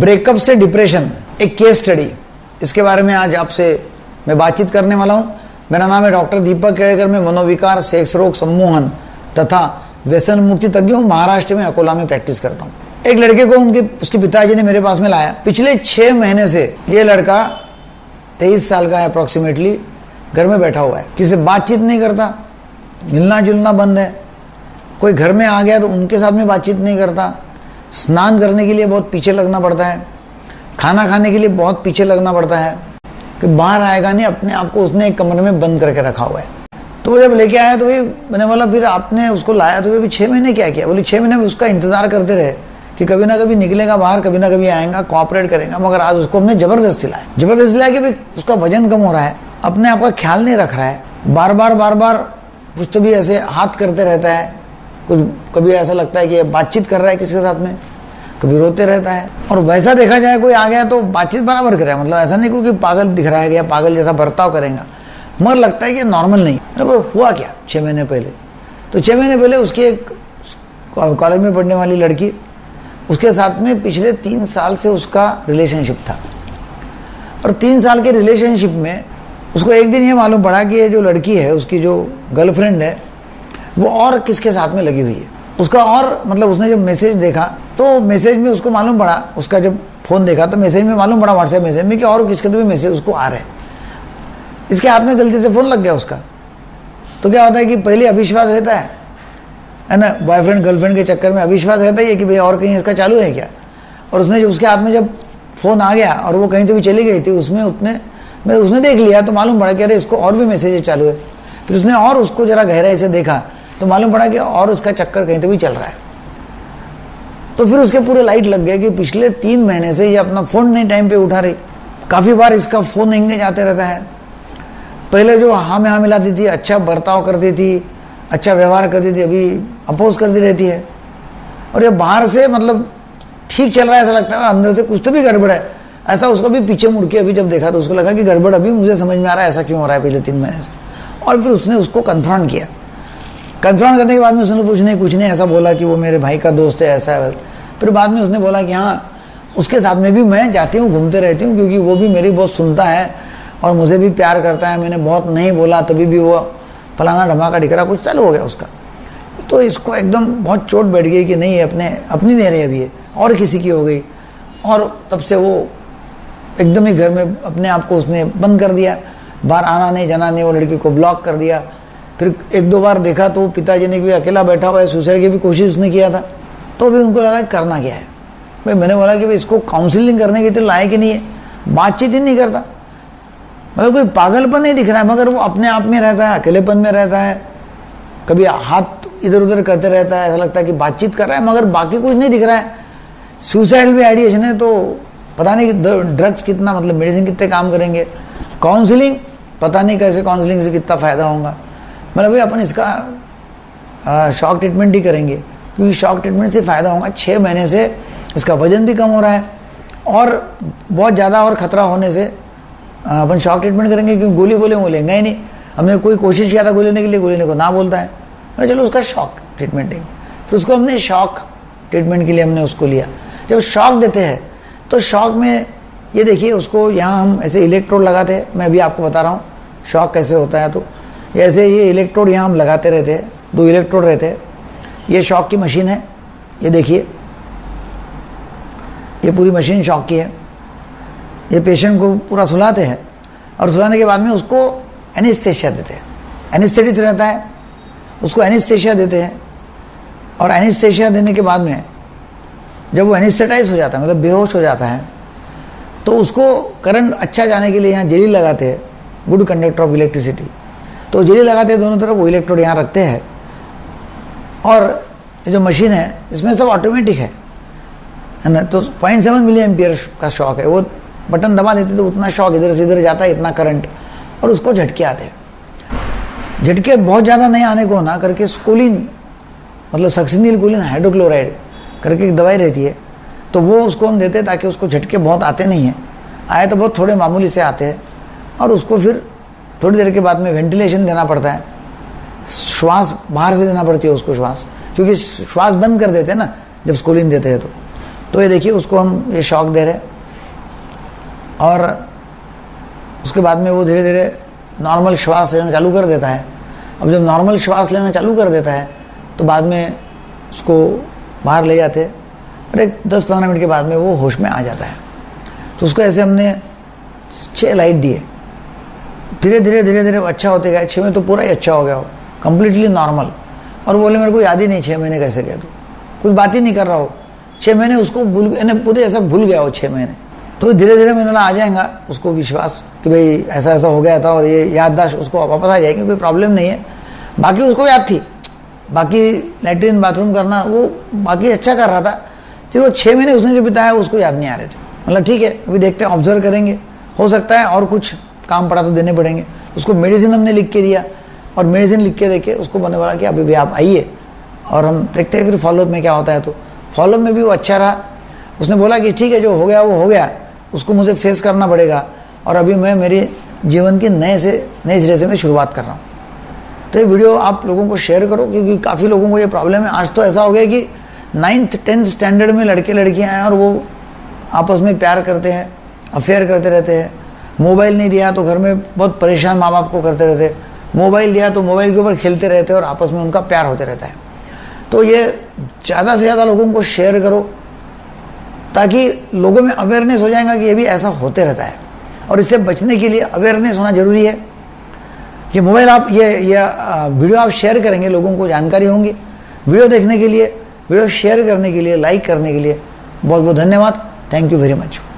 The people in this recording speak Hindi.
ब्रेकअप से डिप्रेशन, एक केस स्टडी, इसके बारे में आज आपसे मैं बातचीत करने वाला हूं। मेरा नाम है डॉक्टर दीपक केड़ेकर। मैं मनोविकार, सेक्स रोग, सम्मोहन तथा व्यसन मुक्ति तज्ञ हूं। महाराष्ट्र में अकोला में प्रैक्टिस करता हूं। एक लड़के को उसके पिताजी ने मेरे पास में लाया। पिछले 6 महीने से ये लड़का 23 साल का है अप्रोक्सीमेटली, घर में बैठा हुआ है। किसी से बातचीत नहीं करता, मिलना जुलना बंद है। कोई घर में आ गया तो उनके साथ में बातचीत नहीं करता। स्नान करने के लिए बहुत पीछे लगना पड़ता है। खाना खाने के लिए बहुत पीछे लगना पड़ता है कि बाहर आएगा नहीं। अपने आप को उसने एक कमरे में बंद करके रखा हुआ है। तो वो जब लेके आया तो भाई मैंने बोला फिर आपने उसको लाया तो भाई 6 महीने क्या किया? बोले 6 महीने में उसका इंतजार करते रहे कि कभी ना कभी निकलेगा बाहर, कभी ना कभी आएगा, कोऑपरेट करेगा। मगर आज उसको हमने जबरदस्ती लाया कि भाई उसका वजन कम हो रहा है, अपने आप का ख्याल नहीं रख रहा है, बार बार कुछ तो भी ऐसे हाथ करते रहता है। कुछ कभी ऐसा लगता है कि बातचीत कर रहा है किसी के साथ में, कभी रोते रहता है। और वैसा देखा जाए कोई आ गया तो बातचीत बराबर करे, मतलब ऐसा नहीं कोई पागल दिख रहा है या पागल जैसा बर्ताव करेगा, मगर लगता है कि नॉर्मल नहीं। तो हुआ क्या 6 महीने पहले? तो 6 महीने पहले उसकी एक कॉलेज में पढ़ने वाली लड़की, उसके साथ में पिछले 3 साल से उसका रिलेशनशिप था। और 3 साल के रिलेशनशिप में उसको एक दिन ये मालूम पड़ा कि ये जो लड़की है, उसकी जो गर्लफ्रेंड है, वो और किसके साथ में लगी हुई है। उसका और मतलब उसने जब मैसेज देखा तो मैसेज में उसको मालूम पड़ा, उसका जब फ़ोन देखा तो मैसेज में मालूम पड़ा, व्हाट्सएप मैसेज में, कि और किसके तो भी मैसेज उसको आ रहे हैं। इसके हाथ में गलती से फ़ोन लग गया उसका। तो क्या होता है कि पहले अविश्वास रहता है ना, बॉयफ्रेंड गर्लफ्रेंड के चक्कर में अविश्वास रहता ही है कि भाई और कहीं इसका चालू है क्या। और उसने जो उसके हाथ में जब फ़ोन आ गया और वो कहीं तो भी चली गई थी, उसने देख लिया तो मालूम पड़ा कि अरे इसको और भी मैसेज चालू है। फिर उसने और उसको जरा गहराई से देखा तो मालूम पड़ा कि और उसका चक्कर कहीं तो भी चल रहा है। तो फिर उसके पूरे लाइट लग गए कि पिछले 3 महीने से ये अपना फ़ोन नहीं टाइम पे उठा रही। काफ़ी बार इसका फ़ोन एंगेज आते रहता है। पहले जो हाँ में हाँ मिलाती थी, अच्छा बर्ताव करती थी, अच्छा व्यवहार करती थी, अभी अपोज करती रहती है। और ये बाहर से मतलब ठीक चल रहा है ऐसा लगता है, अंदर से कुछ तो भी गड़बड़ है ऐसा। उसको भी पीछे मुड़ के अभी जब देखा तो उसको लगा कि गड़बड़ अभी मुझे समझ में आ रहा है, ऐसा क्यों हो रहा है पिछले 3 महीने से। और फिर उसने उसको कन्फ्रंट किया। कन्फ्रंट करने के बाद में उसने कुछ नहीं ऐसा बोला कि वो मेरे भाई का दोस्त है, ऐसा है। फिर बाद में उसने बोला कि हाँ, उसके साथ में भी मैं जाती हूँ, घूमते रहती हूँ, क्योंकि वो भी मेरी बहुत सुनता है और मुझे भी प्यार करता है। मैंने बहुत नहीं बोला तभी भी वो फलाना धमाका दिखरा कुछ चालू हो गया उसका। तो इसको एकदम बहुत चोट बैठ गई कि नहीं, अपनी नहीं रही अभी ये, और किसी की हो गई। और तब से वो एकदम ही घर में अपने आप को उसने बंद कर दिया, बाहर आना नहीं जाना नहीं, वो लड़की को ब्लॉक कर दिया। फिर 1-2 बार देखा तो पिताजी ने भी अकेला बैठा हुआ है, सुसाइड की भी कोशिश उसने किया था। तो भी उनको लगा करना क्या है भाई। मैंने बोला कि भाई इसको काउंसलिंग करने के लिए लायक ही नहीं है, बातचीत ही नहीं करता, मतलब कोई पागलपन नहीं दिख रहा है, मगर वो अपने आप में रहता है, अकेलेपन में रहता है, कभी हाथ इधर उधर करते रहता है, ऐसा लगता है कि बातचीत कर रहा है मगर बाकी कुछ नहीं दिख रहा है। सुसाइड भी आइडिएशन है तो पता नहीं ड्रग्स कितना, मतलब मेडिसिन कितने काम करेंगे, काउंसलिंग पता नहीं कैसे काउंसलिंग से कितना फ़ायदा होगा। मतलब भाई अपन इसका शॉक ट्रीटमेंट ही करेंगे, क्योंकि शॉक ट्रीटमेंट से फ़ायदा होगा। 6 महीने से इसका वजन भी कम हो रहा है और बहुत ज़्यादा और ख़तरा होने से अपन शॉक ट्रीटमेंट करेंगे, क्योंकि गोली बोले वो लेंगे ही नहीं। हमने कोई कोशिश किया था गोली लेने के लिए, गोली लेने को ना बोलता है। मैंने चलो उसका शॉक ट्रीटमेंट देंगे। फिर उसको हमने शॉक ट्रीटमेंट के लिए हमने उसको लिया। जब शॉक देते हैं तो शॉक में ये देखिए, उसको यहाँ हम ऐसे इलेक्ट्रोड लगाते हैं। मैं अभी आपको बता रहा हूँ शॉक कैसे होता है। तो ऐसे ये इलेक्ट्रोड यहाँ हम लगाते रहते हैं, 2 इलेक्ट्रोड रहते हैं। ये शॉक की मशीन है, ये देखिए, ये पूरी मशीन शॉक की है। ये पेशेंट को पूरा सुलाते हैं और सुलाने के बाद में उसको एनेस्थेशिया देते हैं। एनेस्थेटिक रहता है, उसको एनेस्थेशिया देते हैं। और एनेस्थेशिया देने के बाद में जब वो एनेस्थेटाइज हो जाता है, मतलब बेहोश हो जाता है, तो उसको करंट अच्छा जाने के लिए यहाँ जेली लगाते हैं, गुड कंडक्टर ऑफ इलेक्ट्रिसिटी। तो जेली लगाते हैं दोनों तरफ, वो इलेक्ट्रोड यहाँ रखते हैं। और ये जो मशीन है इसमें सब ऑटोमेटिक है ना। तो 0.7 मिली एम्पियर का शॉक है। वो बटन दबा देते तो उतना शॉक इधर से इधर जाता है, इतना करंट, और उसको झटके आते हैं। झटके बहुत ज़्यादा नहीं आने को ना करके स्कोलिन, मतलब सक्सिनिल कोलिन हाइड्रोक्लोराइड करके एक दवाई रहती है, तो वो उसको हम देते हैं ताकि उसको झटके बहुत आते नहीं हैं। आए तो बहुत थोड़े मामूली से आते हैं। और उसको फिर थोड़ी देर के बाद में वेंटिलेशन देना पड़ता है, श्वास बाहर से देना पड़ती है उसको श्वास, क्योंकि श्वास बंद कर देते हैं ना जब स्कोलिन देते हैं। तो ये देखिए उसको हम ये शॉक दे रहे हैं और उसके बाद में वो धीरे धीरे नॉर्मल श्वास लेना चालू कर देता है। अब जब नॉर्मल श्वास लेना चालू कर देता है तो बाद में उसको बाहर ले जाते हैं और एक 10-15 मिनट के बाद में वो होश में आ जाता है। तो उसको ऐसे हमने 6 लाइट दिए, धीरे धीरे अच्छा होते गया। 6 में तो पूरा ही अच्छा हो गया, हो कम्प्लीटली नॉर्मल। और बोले मेरे को याद ही नहीं 6 महीने कैसे गए, तो कुछ बात ही नहीं कर रहा हो। 6 महीने उसको पूरे ऐसा भूल गया हो 6 महीने। तो धीरे धीरे मैंने आ जाएगा उसको विश्वास कि भाई ऐसा ऐसा हो गया था और ये याददाश्त उसको वापस आ जाएगी, कोई प्रॉब्लम नहीं है। बाकी उसको याद थी, बाकी लैट्रिन बाथरूम करना वो बाकी अच्छा कर रहा था, सिर्फ वो 6 महीने उसने जो बिताया उसको याद नहीं आ रहे थे। मतलब ठीक है, अभी देखते हैं, ऑब्जर्व करेंगे, हो सकता है और कुछ काम पड़ा तो देने पड़ेंगे। उसको मेडिसिन हमने लिख के दिया और मेडिसिन लिख के देके उसको बोलने वाला कि अभी भी आप आइए और हम देखते हैं फिर फॉलोअप में क्या होता है। तो फॉलोअप में भी वो अच्छा रहा। उसने बोला कि ठीक है जो हो गया वो हो गया, उसको मुझे फेस करना पड़ेगा और अभी मैं मेरे जीवन की नए सिरे से मैं शुरुआत कर रहा हूँ। तो ये वीडियो आप लोगों को शेयर करो क्योंकि काफ़ी लोगों को ये प्रॉब्लम है। आज तो ऐसा हो गया कि 9th 10th स्टैंडर्ड में लड़के लड़कियाँ हैं और वो आपस में प्यार करते हैं, अफेयर करते रहते हैं। मोबाइल नहीं दिया तो घर में बहुत परेशान माँ बाप को करते रहते हैं, मोबाइल दिया तो मोबाइल के ऊपर खेलते रहते हैं और आपस में उनका प्यार होते रहता है। तो ये ज़्यादा से ज़्यादा लोगों को शेयर करो ताकि लोगों में अवेयरनेस हो जाएगा कि ये भी ऐसा होते रहता है और इससे बचने के लिए अवेयरनेस होना जरूरी है। ये मोबाइल आप ये वीडियो आप शेयर करेंगे, लोगों को जानकारी होंगी। वीडियो देखने के लिए, वीडियो शेयर करने के लिए, लाइक करने के लिए बहुत बहुत धन्यवाद। Thank you very much.